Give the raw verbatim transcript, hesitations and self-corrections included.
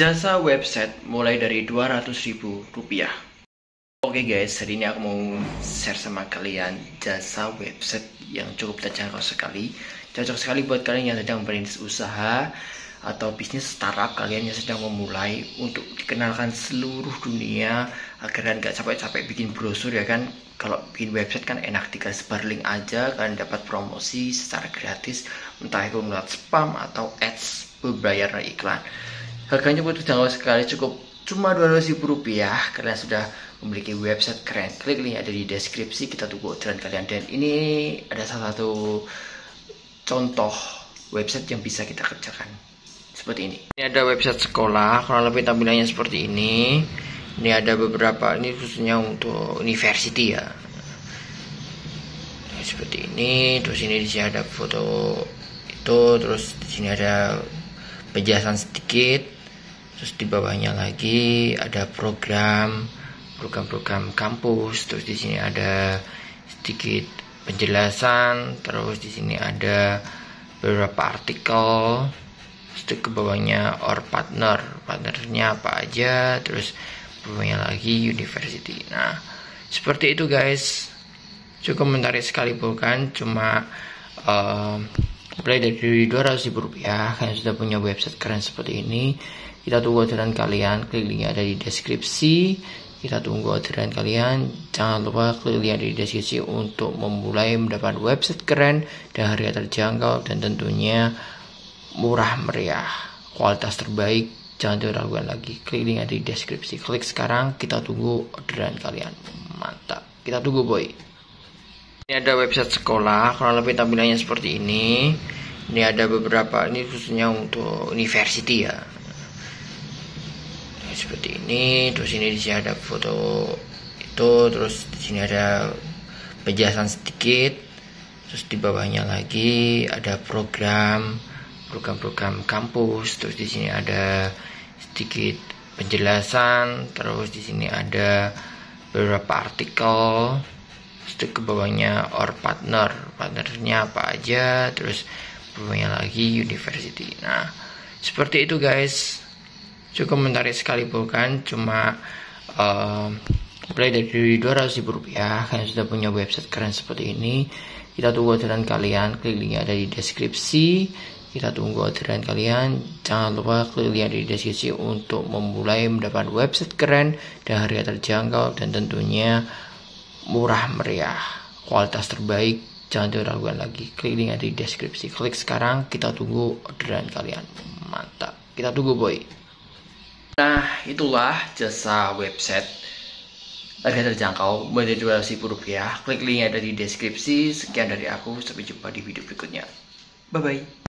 Jasa website mulai dari dua ratus ribu rupiah. Oke guys, hari ini aku mau share sama kalian jasa website yang cukup terjangkau sekali. Cocok sekali buat kalian yang sedang merintis usaha atau bisnis startup, kalian yang sedang memulai untuk dikenalkan seluruh dunia agar kalian gak capek-capek bikin brosur ya kan. Kalau bikin website kan enak, tinggal sebar link aja, kalian dapat promosi secara gratis, entah itu melalui spam atau ads berbayar iklan. Harganya pun terjangkau sekali, cukup cuma dua ratus ribu rupiah. Kalian sudah memiliki website keren. Klik link ada di deskripsi, kita tunggu orderan kalian. Dan ini ada salah satu contoh website yang bisa kita kerjakan seperti ini. Ini ada website sekolah, kurang lebih tampilannya seperti ini. Ini ada beberapa, ini khususnya untuk university ya. Nah, seperti ini. Terus ini di sini ada foto itu, terus di sini ada penjelasan sedikit. Terus di bawahnya lagi ada program program-program kampus. Terus di sini ada sedikit penjelasan. Terus di sini ada beberapa artikel. Terus ke bawahnya or partner, partnernya apa aja. Terus bawahnya lagi university. Nah, seperti itu guys. Cukup menarik sekali bukan? Cuma um, mulai dari dua ratus ribu rupiah. Kalian sudah punya website keren seperti ini. Kita tunggu orderan kalian. Klik link ada di deskripsi. Kita tunggu orderan kalian. Jangan lupa klik link ada di deskripsi untuk memulai mendapat website keren dan harga terjangkau dan tentunya murah meriah, kualitas terbaik. Jangan diragukan lagi. Klik link ada di deskripsi. Klik sekarang. Kita tunggu orderan kalian. Mantap. Kita tunggu boy. Ini ada website sekolah, kurang lebih tampilannya seperti ini. Ini ada beberapa, ini khususnya untuk university ya. Nah, seperti ini. Terus ini di sini ada foto itu, terus di sini ada penjelasan sedikit. Terus di bawahnya lagi ada program program-program kampus. Terus di sini ada sedikit penjelasan. Terus di sini ada beberapa artikel. Terus ke bawahnya or partner, partnernya apa aja. Terus bawahnya lagi university. Nah, seperti itu guys. Cukup menarik sekali bukan? Cuma um, mulai dari dua ratus ribu rupiah. Kalian sudah punya website keren seperti ini. Kita tunggu orderan kalian. Klik link ada di deskripsi. Kita tunggu orderan kalian. Jangan lupa klik link ada di deskripsi untuk memulai mendapat website keren dan harga terjangkau dan tentunya murah meriah, kualitas terbaik. Jangan diragukan lagi. Klik link ada di deskripsi. Klik sekarang. Kita tunggu orderan kalian. Mantap. Kita tunggu boy. Nah, itulah jasa website harga terjangkau mulai dari dua ratus ribu rupiah. Klik link ada di deskripsi. Sekian dari aku. Sampai jumpa di video berikutnya. Bye bye.